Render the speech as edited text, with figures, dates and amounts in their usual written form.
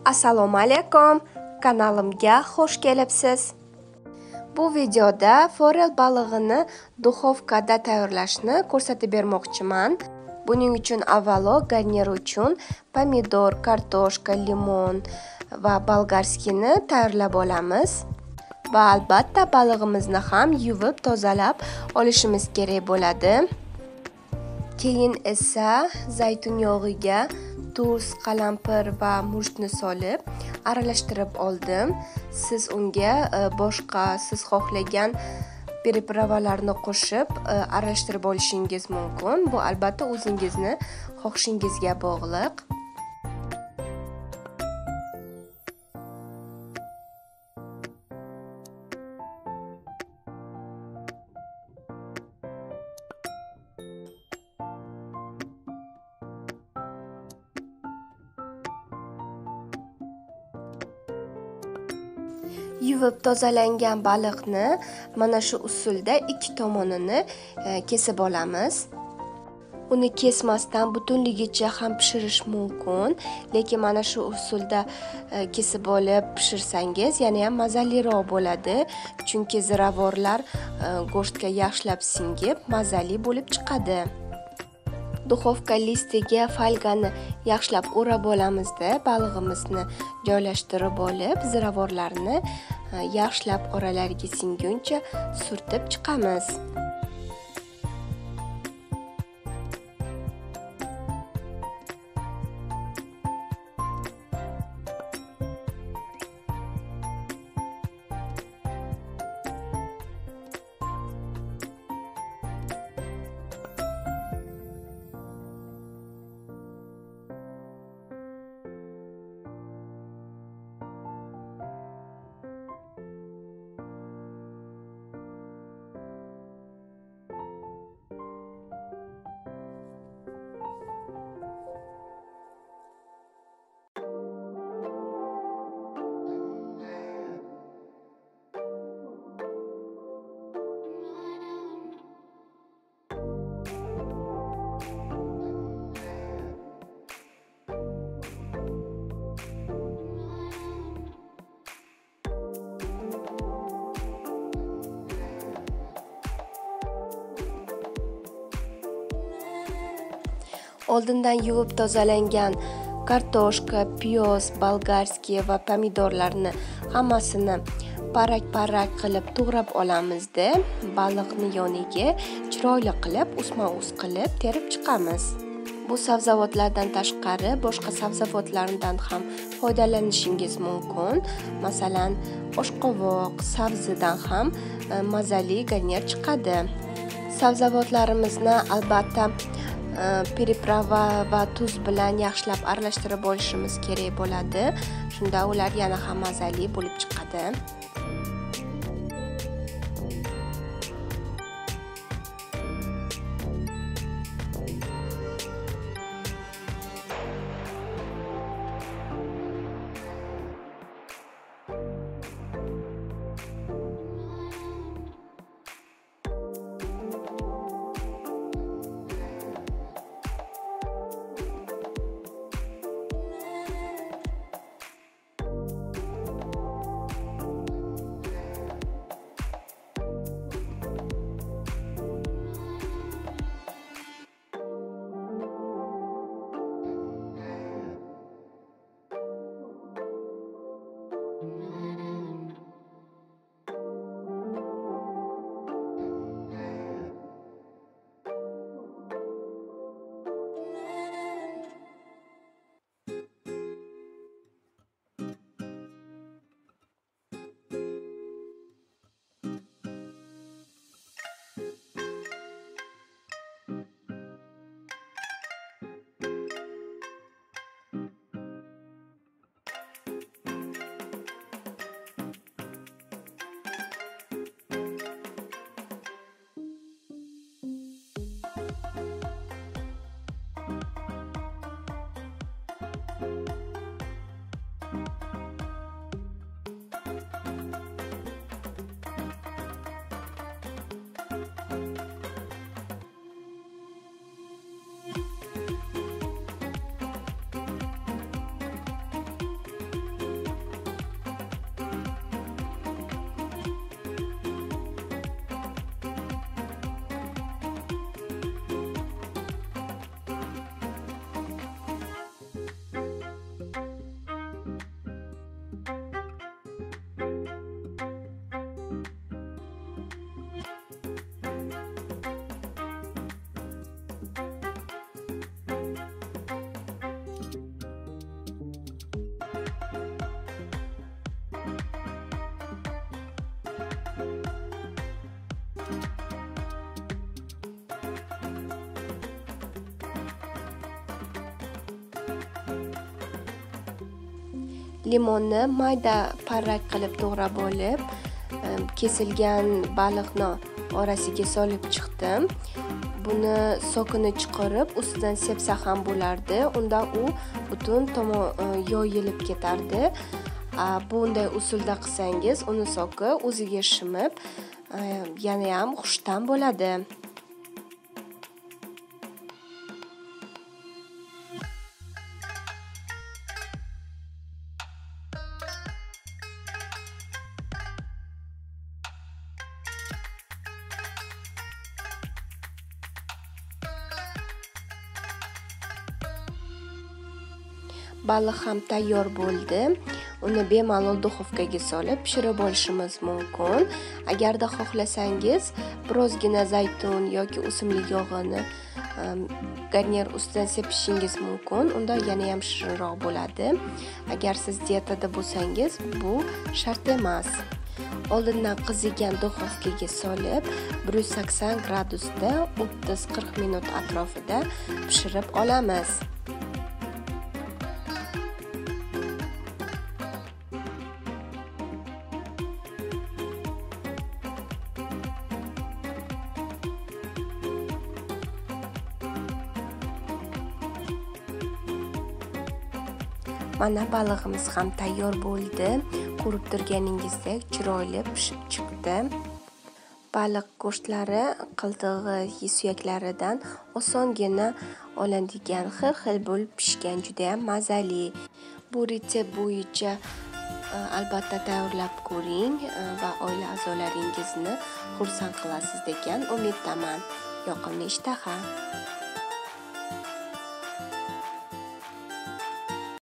Assalomu alaykum, kanalimga xush kelibsiz. Bu videoda forel balig'ini duxovkada tayyorlashni ko'rsatib bermoqchiman. Buning uchun avvalo garnir uchun pomidor, kartoshka, limon va bolgarskini tayyorlab olamiz. Va albatta balig'imizni ham yuvib tozalab olishimiz kerak bo'ladi. Keyin esa zaytun yog'iga tuz, qalampir va murchni solib aralashtirib oldim. Siz unga boshqa siz xohlagan pripravalarni qo'shib aralashtirib olishingiz mumkin. Bu albatta o'zingizni xohishingizga bog'liq. Yuvib tozalangan baliqni mana shu usulda ikki tomonini kesib olamiz. Uni kesmasdan butunligicha ham pishirish mumkin, lekin mana shu usulda kesib olib pishirsangiz yana ham mazaliroq bo'ladi, chunki ziravorlar go'shtga yaxshilab singib mazali bo'lib chiqadi. Duxovka listiga folgani yaxshilab o'rab olamizda, balig'imizni joylashtirib olib, ziravorlarni yaxshilab oralariga singuncha surtib chiqamiz. Oldindan yuvib tozalangan kartoshka, piyoz, bolgarskiy va pomidorlarni hammasini parak-parak qilib to'g'rab olamizda, baliqni yoniga chiroyli qilib, ustma-ust qilib terib chiqamiz. Bu sabzavotlardan tashqari boshqa sabzavotlardan ham foydalanishingiz mumkin. Masalan, oshqovoq, sabzidan ham mazali garnir chiqadi. Sabzavotlarimizni albatta priprava va tuz bilan yaxshilab aralashtirib olishimiz kerak bo'ladi. Shunda ular yana ham mazali bo'lib chiqadi. Limonni mayda parrak qilib to'g'rab olib, kesilgan baliqni orasiga solib chiqdim. Buni sokini chiqarib, ustidan sepsa ham bo'lardi. Unda u butun yoyilib ketardi. Bunday usulda qilsangiz, uni soki o'ziga shimib, yana ham xushtam bo'ladi. Baliq ham tayyor bo'ldi. Uni bemalol duxovkaga solib pishirib olishimiz mumkin. Agarda xohlasangiz, birozgina zaytun yoki o'simlik yog'ini garnir ustidan sepishingiz mumkin. Unda yana ham shirinroq bo'ladi. Agar siz dietada bo'lsangiz, bu shart emas. Oldindan qizigan duxovkaga solib, 180 gradusda 30-40 minut atrofida pishirib olamiz. Mana balig'imiz ham tayyor bo'ldi. Ko'rib turganingizdek chiroyli pishib chiqdi. Baliq go'shtlari qiltig'i suyaklaridan osongina olinadigan xil bo'lib pishgan, juda ham mazali. Bu retsept bo'yicha albatta tayyorlab ko'ring va oila a'zolaringizni xursand qilasiz degan umiddaman. Yoqimli ishtaha.